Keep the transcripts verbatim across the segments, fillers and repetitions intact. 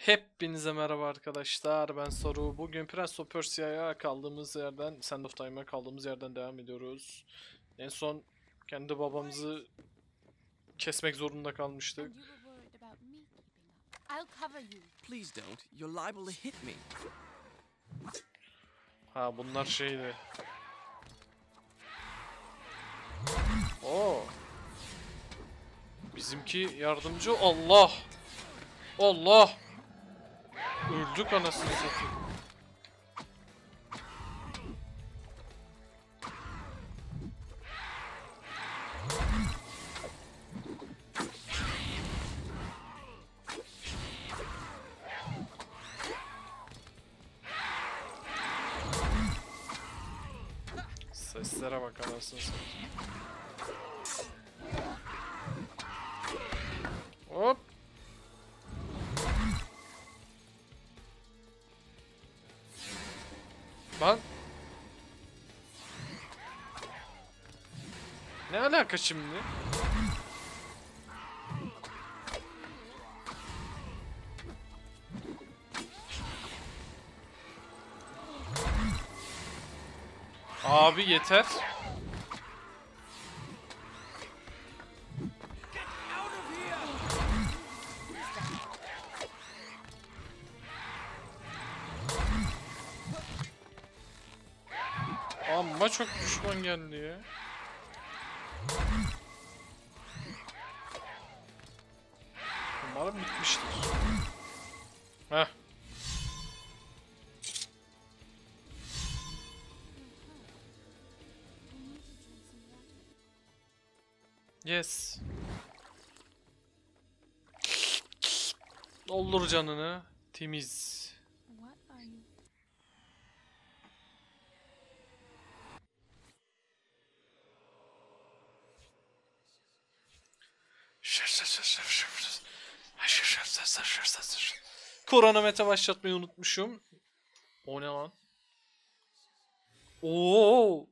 Hepinize merhaba arkadaşlar, ben Soru. Bugün Prince of Persia'ya kaldığımız yerden, Sand of Time'a kaldığımız yerden devam ediyoruz. En son kendi babamızı kesmek zorunda kalmıştık. Please don't. You're liable to hit me. Ha, bunlar şeydi. Oo. Bizimki yardımcı. Allah. Allah. Öldük anasını satayım. Seslere bak anasını satayım. Hop. Lan. Ne alaka şimdi? Abi yeter. Amma çok düşman geldi ya. Umarım bitmiştir. Heh. Yes. Doldur canını. Temiz. Kronometre başlatmayı unutmuşum. O ne lan? Oo!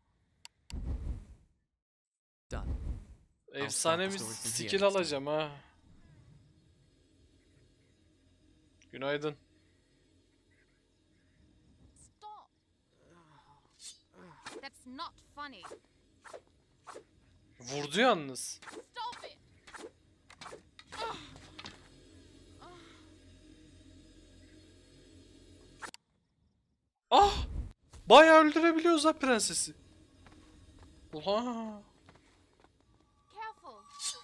Done. Efsane bir skill alacağım ha. Günaydın. Stop. That's not funny. Vurdu yalnız. Stop it. Ah! Bayağı öldürebiliyoruz ha prensesi. Oha! Careful.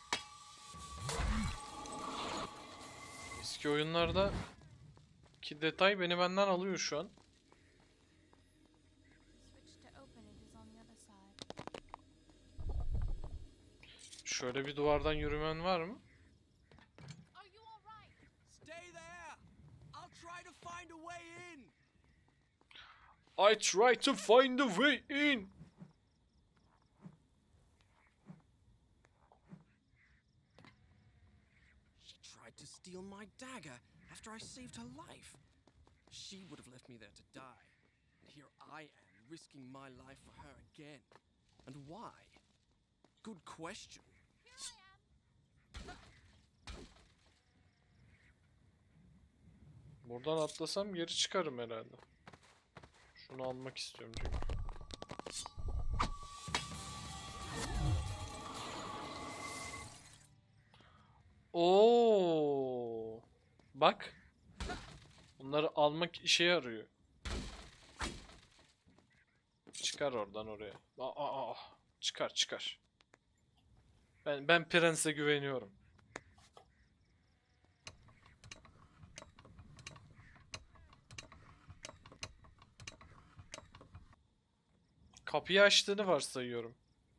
Eski oyunlarda ki detay beni benden alıyor şu an. Switch to open it is on the other side. Şöyle bir duvardan yürümen var mı? Are you all right? Stay there. I'll try to find a way in. I try to find a way in. She tried to steal my dagger after I saved her life. She would have left me there to die. And here I am, risking my life for her again. And why? Good question. Here I am. Buradan atlasam geri çıkarım herhalde. Şunu almak istiyorum çünkü. Oo! Bak. Bunları almak işe yarıyor. Çıkar oradan oraya. Aa, aa, aa. Çıkar çıkar. Ben ben Prens'e güveniyorum. Kapıyı açtığını varsayıyorum.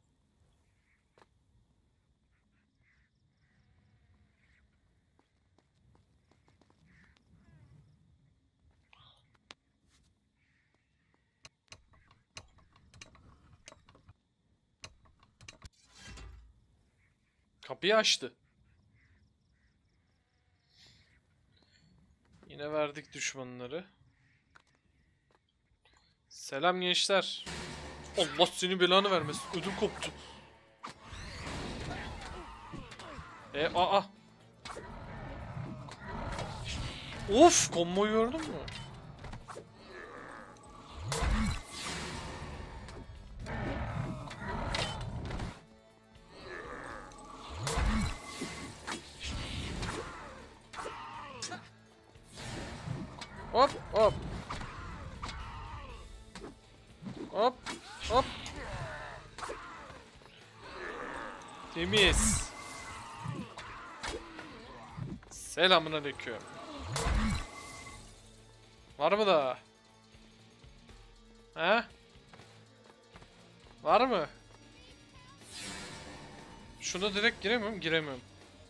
Kapıyı açtı. Yine verdik düşmanları. Selam gençler. Allah seni belanı vermesin. Ödüm koptu. E aa. Of, komboyu gördün mü? Hop hop. Hop hop. Temiz. Selamünaleyküm. Var mı daha? He? Var mı? Şuna direkt giremiyorum, giremiyorum.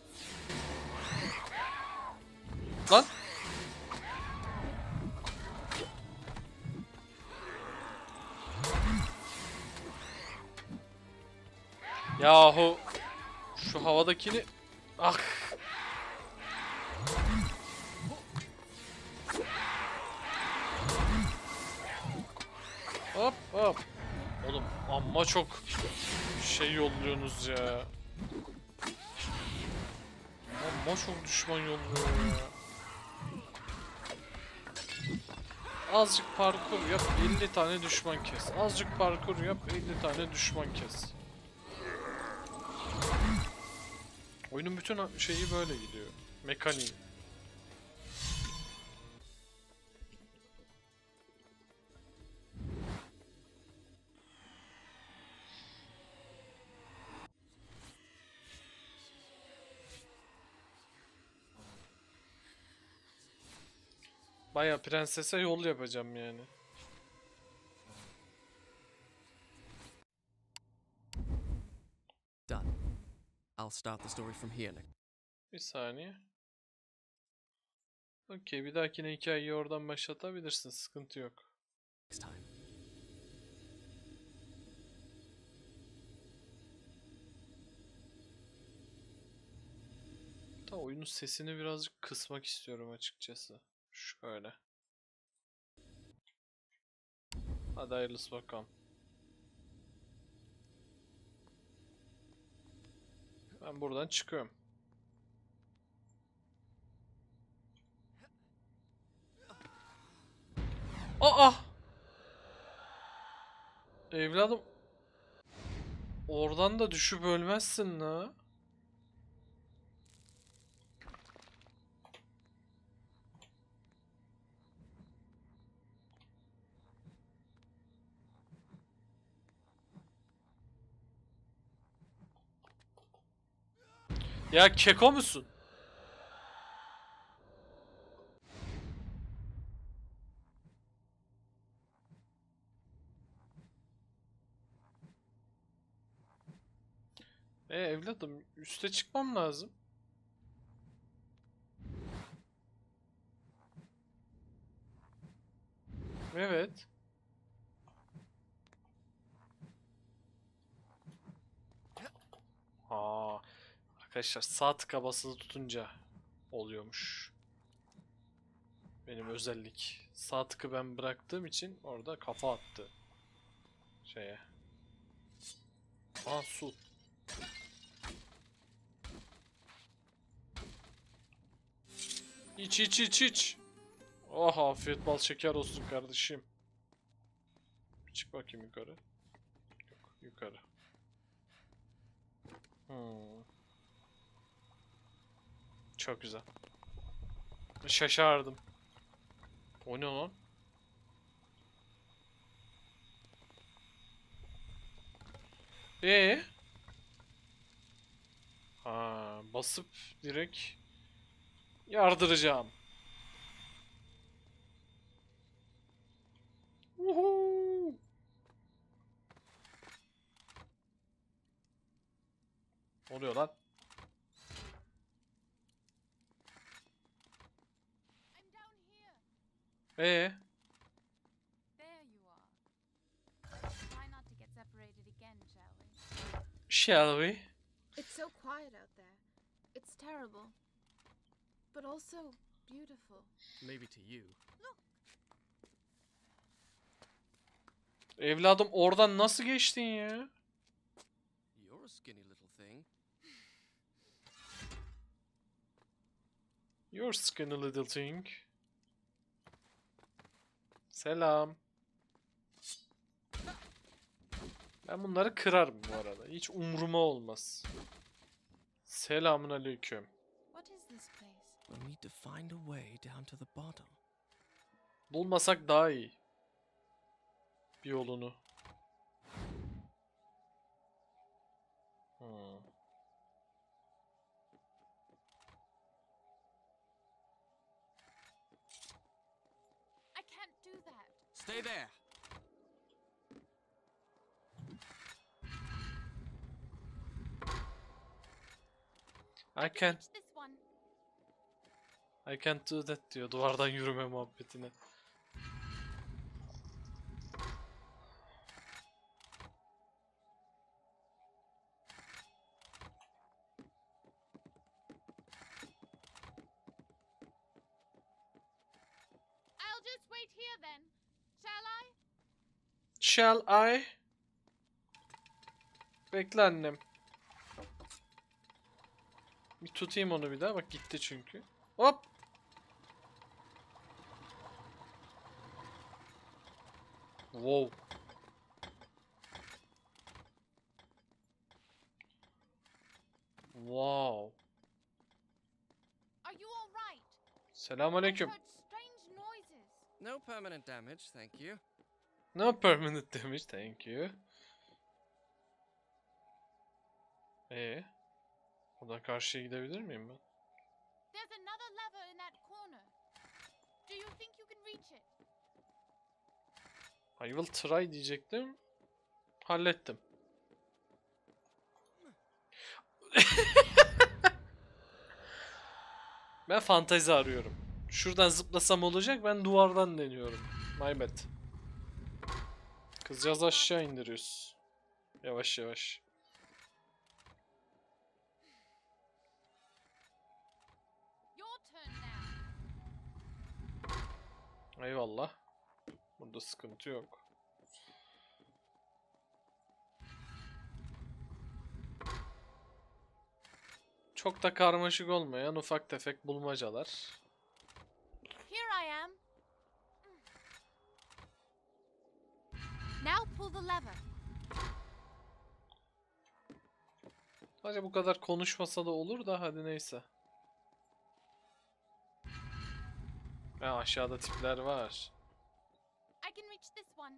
Lan. Yahu şu havadakini ah. Hop hop. Oğlum amma çok şey yolluyorsunuz ya. Amma çok düşman yolluyor ya. Azıcık parkur yap, elli tane düşman kes. Azıcık parkur yap, elli tane düşman kes. Oyunun bütün şeyi böyle gidiyor. Mekaniği. Baya prensese yol yapacağım yani. Done. I'll start the story from here next Bir saniye. Okey, bir dahakine hikayeyi oradan başlatabilirsin. Sıkıntı yok. time. Da oyunun sesini birazcık kısmak istiyorum açıkçası. Şöyle. Hadi hayırlısı bakalım. Ben buradan çıkıyorum. Aa! Evladım. Oradan da düşüp ölmezsin la. Ya keko musun? E evladım, üste çıkmam lazım. Evet. Aa, arkadaşlar sağ tıka basılı tutunca oluyormuş. Benim özellik. Sağ tıkı ben bıraktığım için orada kafa attı. Şeye. Aa, su. İç iç iç iç. Oh, afiyet bal şeker olsun kardeşim. Çık bakayım yukarı. Yok, yukarı. Hmm. Çok güzel. Şaşardım. O ne lan? Ee? Ha, basıp direkt yardıracağım. Uhu. Ne oluyor lan? I'm down here. Ee? There you are. Try not to get separated again, shall we? Shall we? It's so quiet out there. It's terrible. But also beautiful. Maybe to you. Evladım oradan nasıl geçtin ya? You're a skinny little thing. You're skinny little thing. Selam. Ben bunları kırarım bu arada. Hiç umruma olmaz. Selamun aleyküm. What is this place? We'll need to find a way down to the bottom. Bulmasak daha iyi. Bir yolunu. Hmm. I can't do that. Stay there. I can can't reach this one. I can't do that diyor duvardan yürüme muhabbetine. I'll just wait here then. Shall I? Shall I? Bekle annem. Bir tutayım onu bir daha. Bak gitti çünkü. Hop. Wow. Wow. Are you all right? Selamünaleyküm. I heard strange noises. No permanent damage, thank you. No permanent damage, thank you. Ee, buradan karşıya gidebilir miyim ben? There's another lever in that corner. Do you think you can reach it? I will try diyecektim. Hallettim. Ben fantezi arıyorum. Şuradan zıplasam olacak, ben duvardan deniyorum. My bad. Kızcağız aşağı indiriyoruz. Yavaş yavaş. Your turn now. Eyvallah. Burada sıkıntı yok. Çok da karmaşık olmayan ufak tefek bulmacalar. Here I am. Now pull the lever. Sadece bu kadar konuşmasa da olur da hadi neyse. Ha, aşağıda tipler var. I can reach this one.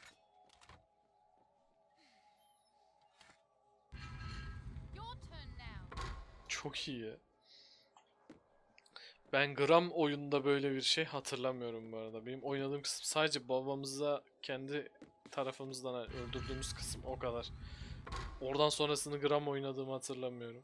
Your turn now. Çok iyi. Ben gram oyunda böyle bir şey hatırlamıyorum bu arada. Benim oynadığım kısım sadece babamıza kendi tarafımızdan öldürdüğümüz kısım, o kadar. Oradan sonrasını gram oynadığımı hatırlamıyorum.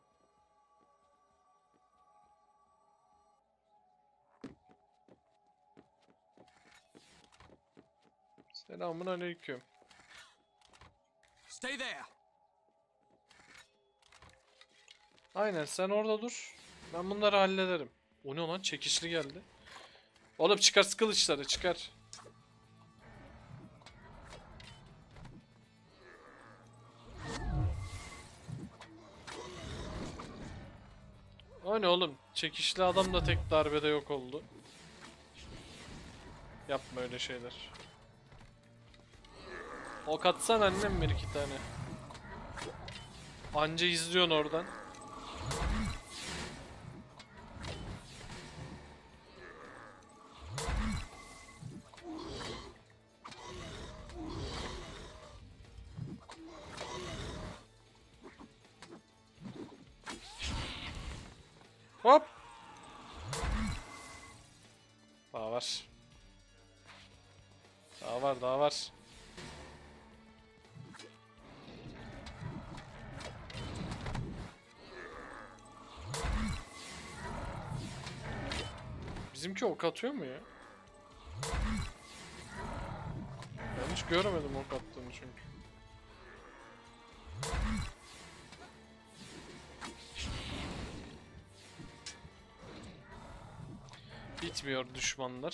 Selamun aleyküm. Stay there. Aynen, sen orada dur. Ben bunları hallederim. O ne lan, çekişli geldi. Oğlum çıkar kılıçları, çıkar. O ne oğlum, çekişli adam da tek darbede yok oldu. Yapma öyle şeyler. Ok atsan annem bir iki tane. Anca izliyorsun oradan. Hop. Daha var. Daha var, daha var. Bizimki ok atıyor mu ya? Ben hiç göremedim ok attığını çünkü. Bitmiyor düşmanlar.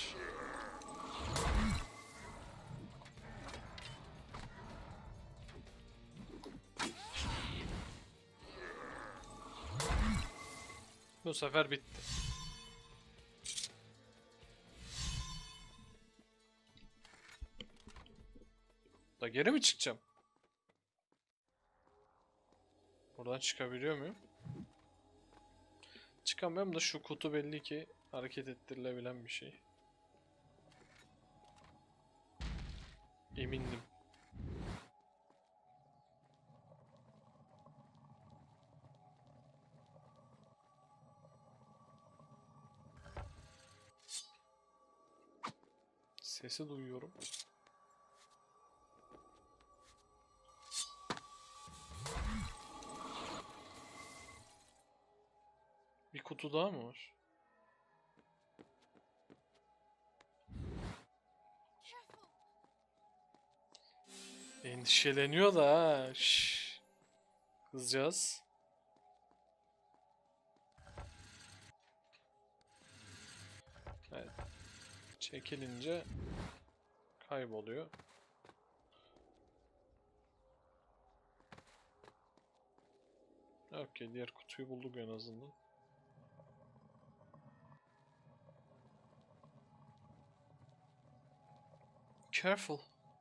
Bu sefer bitti. Da geri mi çıkacağım? Buradan çıkabiliyor muyum? Çıkamıyorum da şu kutu belli ki hareket ettirilebilen bir şey. Emindim. Sesi duyuyorum. Bir kutu daha mı var? Endişeleniyor da ha. Şşş. Kızcağız. Evet. Çekilince kayboluyor. Okey, diğer kutuyu bulduk en azından. Careful.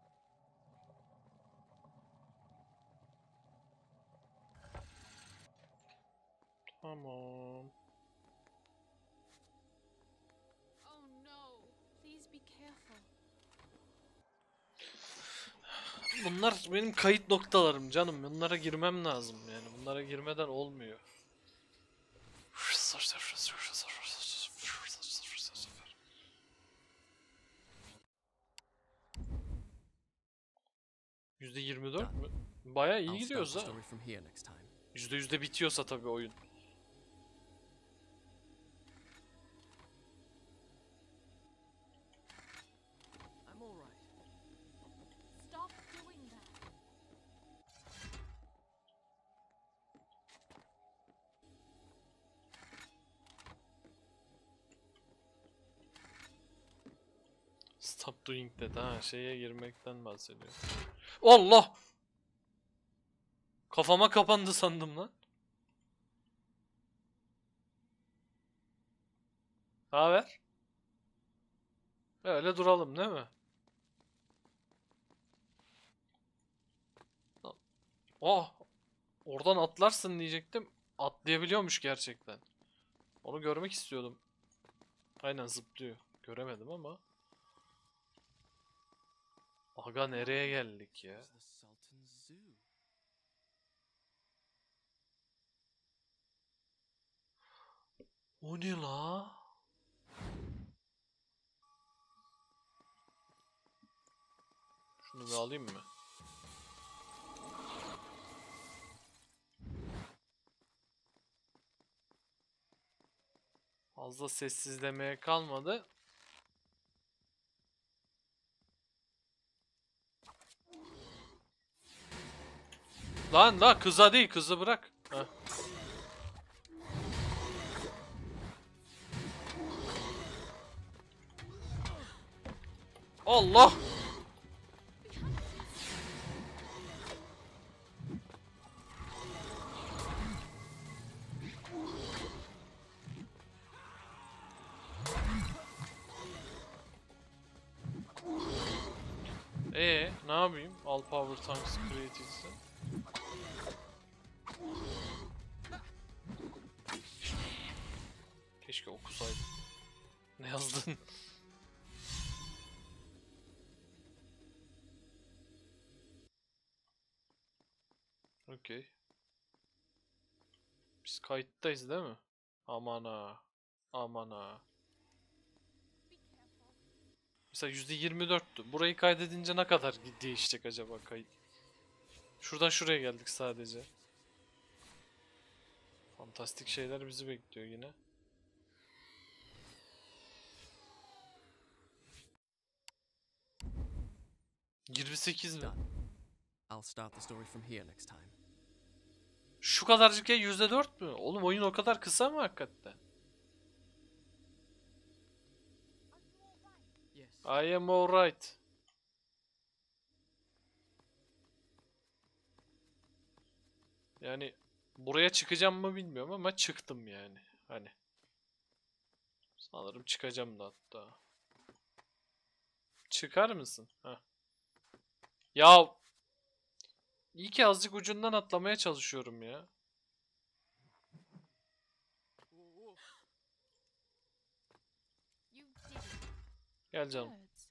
Tamam. Oh no. Please be careful. Bunlar benim kayıt noktalarım canım. Bunlara girmem lazım yani. Bunlara girmeden olmuyor. yüzde yirmi dört mü? Baya iyi I'll start gidiyoruz the ha. story from here next time. yüzde yüzde bitiyorsa tabii oyun. I'm all right. Stop doing that. Stop doing that ha, şeye girmekten bahsediyor. Allah! Kafama kapandı sandım lan. Haber? Öyle duralım değil mi? Oh! Oradan atlarsın diyecektim. Atlayabiliyormuş gerçekten. Onu görmek istiyordum. Aynen zıplıyor. Göremedim ama. Aga nereye geldik ya? It's the Sultan's Zoo. O ne la? Şunu bir alayım mı? Fazla sessizlemeye kalmadı. Lan la kıza değil, kızı bırak. Heh. Allah! Ee, ne yapayım? All power tanks created'si. Keşke okusaydım. Ne yazdın? Okey. Biz kayıttayız değil mi? Aman ha. Aman ha. Be careful. Mesela yüzde yirmi dörttü. Burayı kaydedince ne kadar değişecek acaba kayıt? Şuradan şuraya geldik sadece. Fantastik şeyler bizi bekliyor yine. yirmi sekiz mi? Done. I'll start the story from here next time. Şu kadarcık ya yüzde dört mü? Oğlum oyun o kadar kısa mı hakikaten? Yes. I am alright. Yani buraya çıkacağım mı bilmiyorum ama çıktım yani. Hani. Sanırım çıkacağım da hatta. Çıkar mısın? Heh. Ya iyi ki azıcık ucundan atlamaya çalışıyorum ya. You did it. Gel canım. Birds.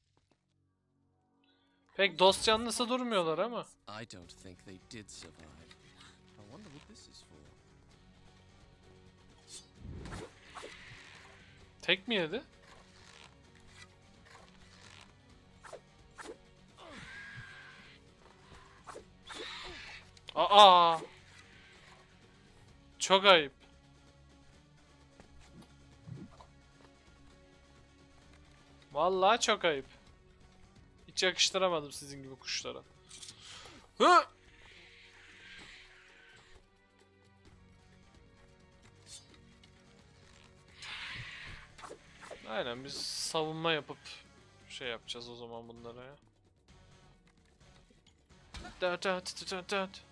Pek dost canlısı durmuyorlar ama. I don't think they did survive. I wonder what this is for. Tek mi yedi? Aa! Çok ayıp. Vallahi çok ayıp. Hiç yakıştıramadım sizin gibi kuşlara. Hı! Aynen biz savunma yapıp şey yapacağız o zaman bunlara ya. Dat dat dat dat.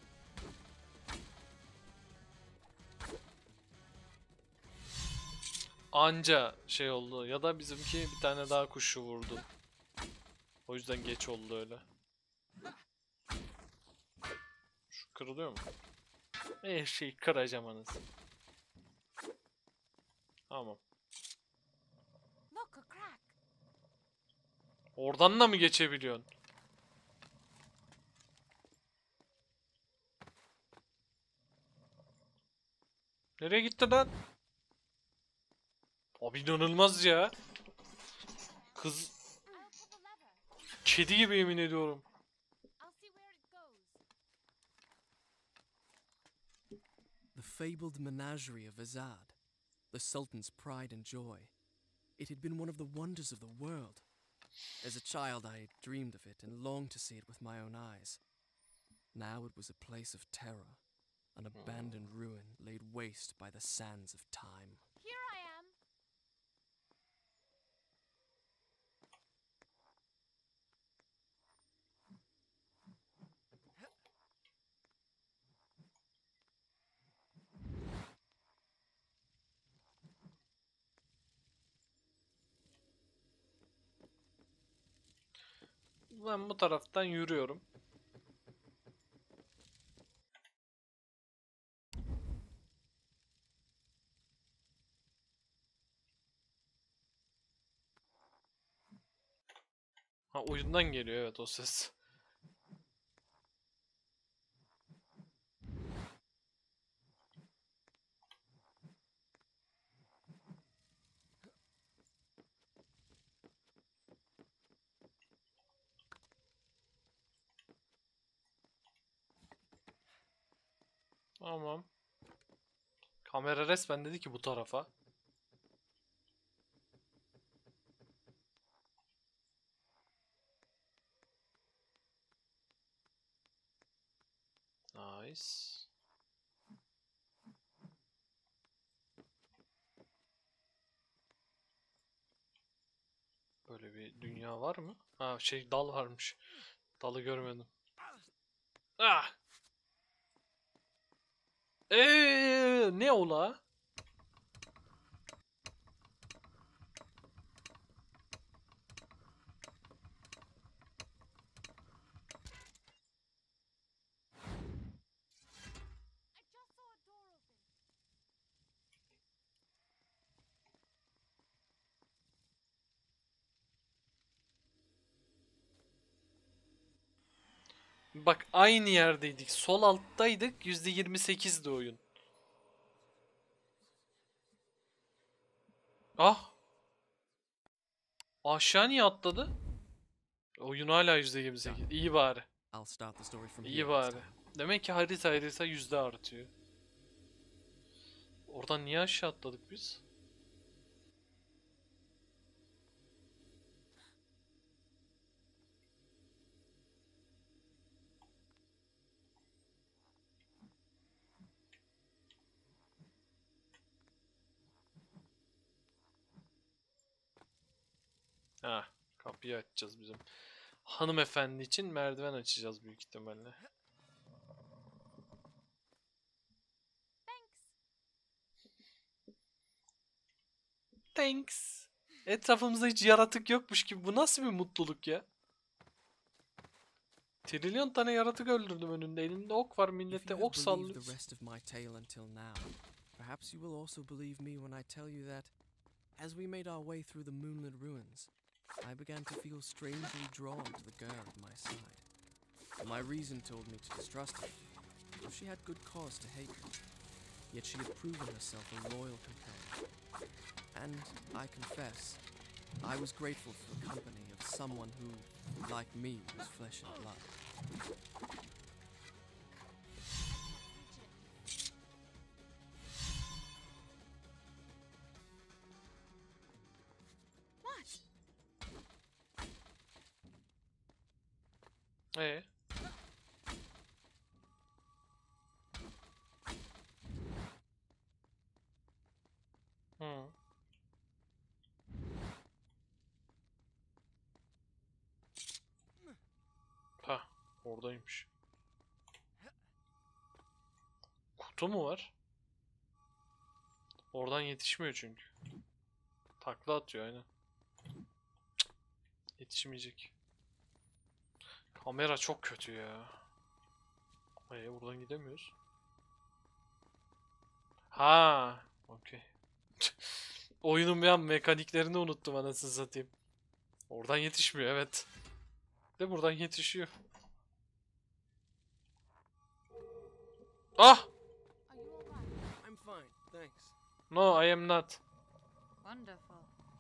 Anca şey oldu ya da bizimki bir tane daha kuşu vurdu. O yüzden geç oldu öyle. Şu kırılıyor mu? Eh şey kıracağım anasını. Tamam. Look, a crack. Oradan da mı geçebiliyorsun? Nereye gitti lan? Abi inanılmaz ya. Kız I'll pull the lever. kedi gibi yemin ediyorum. I'll see where it goes. The fabled menagerie of Azad, the Sultan's pride and joy. It had been one of the wonders of the world. As a child, I had dreamed of it and longed to see it with my own eyes. Now it was a place of terror, an abandoned ruin laid waste by the sands of time. Here I am. Ben bu taraftan yürüyorum. Ha oyundan geliyor evet o ses. Tamam. Kamera resmen dedi ki bu tarafa. Nice. Böyle bir dünya var mı? Ha şey dal varmış. Dalı görmedim. Ah! Eee ne ola? I just saw a door open. Bak aynı yerdeydik. Sol alttaydık. yüzde yirmi sekizdi oyun. Ah! Aşağı niye atladı? Oyun hala yüzde yirmi sekiz. İyi bari. I'll start the story from here. İyi next bari. time. Demek ki harita harita yüzde artıyor. Oradan niye aşağı atladık biz? Ha, kapıyı açacağız bizim. Hanımefendi için merdiven açacağız büyük ihtimalle. Thanks. Thanks. Etrafımızda hiç yaratık yokmuş gibi. Bu nasıl bir mutluluk ya? Trilyon tane yaratık öldürdüm önünde. Elinde ok var, If millette you have ok believed sallıyor. the rest of my tale until now, perhaps you will also believe me when I tell you that, as we made our way through the moonlit ruins, I began to feel strangely drawn to the girl at my side. My reason told me to distrust her, though she had good cause to hate me. Yet she had proven herself a loyal companion. And I confess, I was grateful for the company of someone who, like me, was flesh and blood. What? Ee? Hı. Ha, oradaymış. Kutu mu var? Oradan yetişmiyor çünkü. Takla atıyor aynen. Cık, yetişmeyecek. Kamera çok kötü ya. Ee, buradan gidemiyoruz. Ha, okey. Oyunun bir an mekaniklerini unuttum anasını satayım. Oradan yetişmiyor evet. De buradan yetişiyor. Ah! Are you alright? I'm fine, thanks. No, I am not. Wonderful.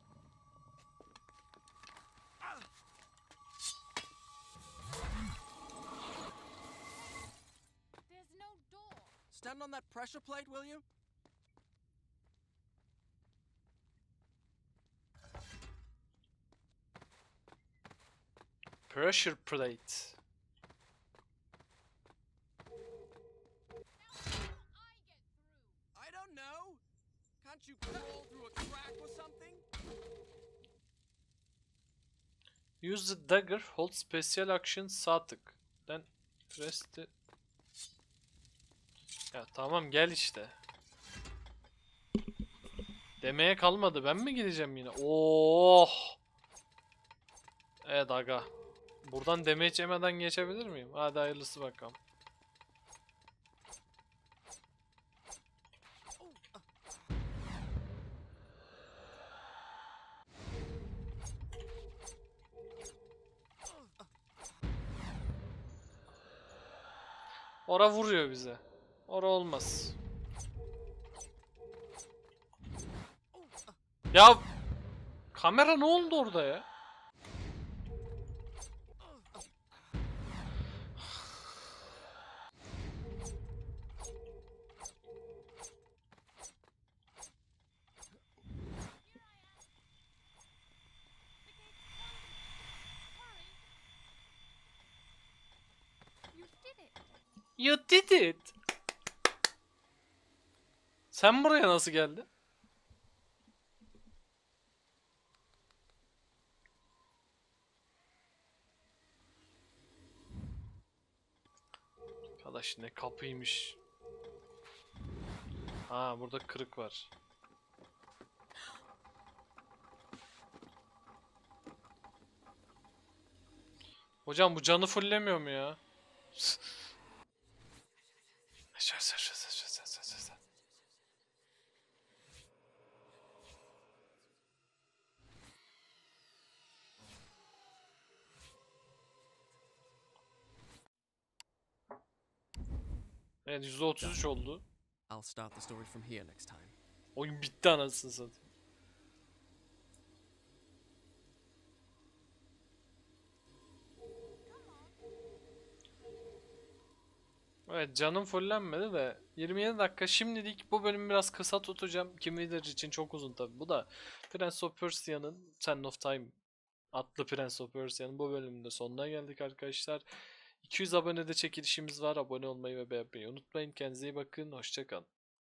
There's no door. Stand on that pressure plate, will you? Pressure plate. I don't know. Can't you crawl through a crack or something? Use the dagger, hold special action sağ tık. Then press the... Ya tamam gel işte. Demeye kalmadı. Ben mi gideceğim yine? Oh! Evet aga. Buradan damage yemeden geçebilir miyim? Hadi hayırlısı bakalım. Ora vuruyor bize. Ora olmaz. Ya kamera ne oldu orada ya? You did it. You did it. Sen buraya nasıl geldin? Arkadaş ne kapıymış. Ha burada kırık var. Hocam bu canı fullemiyor mu ya? Evet yüzde otuz üç oldu. I'll start the story from here next time. Oyun bitti anasını satayım. Evet canım fullenmedi de yirmi yedi dakika şimdilik bu bölümü biraz kısa tutacağım. Kim bilir için çok uzun tabi. Bu da Prince of Persia'nın Sand of Time adlı Prince of Persia'nın bu bölümünde sonuna geldik arkadaşlar. iki yüz abonede çekilişimiz var. Abone olmayı ve beğenmeyi unutmayın. Kendinize iyi bakın. Hoşça kalın.